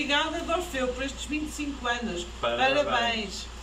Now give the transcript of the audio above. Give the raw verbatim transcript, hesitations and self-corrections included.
Obrigada, Orfeu, por estes vinte e cinco anos. Parabéns. Parabéns.